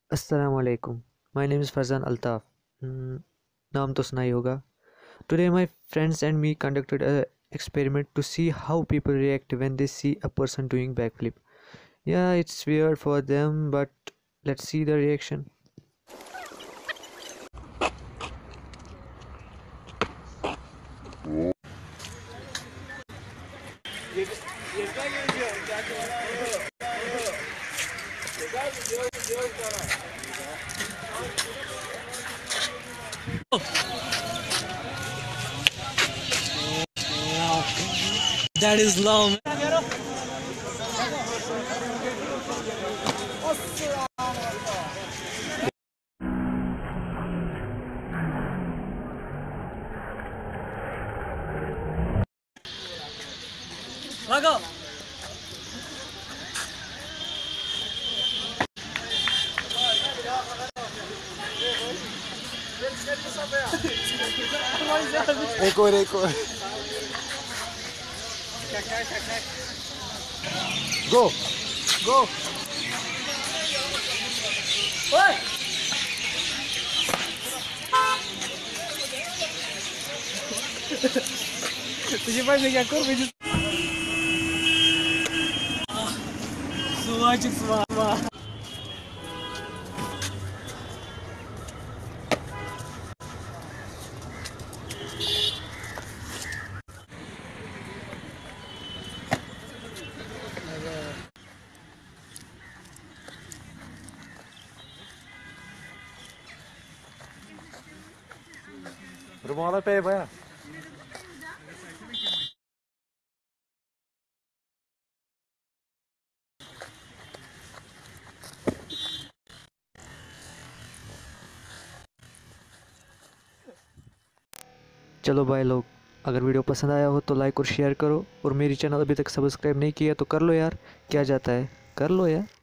Assalamualaikum. My name is Farzan Altaf. नाम तो सुना ही होगा. Today my friends and me conducted a experiment to see how people react when they see a person doing backflip. Yeah, it's weird for them, but let's see the reaction. That is love. Lago. एक और गो गो तुझे पाहिजे क्या कर म्हणजे सुवाचिक सुवा रुमाला पे भैया चलो बाय लोग. अगर वीडियो पसंद आया हो तो लाइक और शेयर करो, और मेरी चैनल अभी तक सब्सक्राइब नहीं किया तो कर लो यार. क्या जाता है, कर लो यार.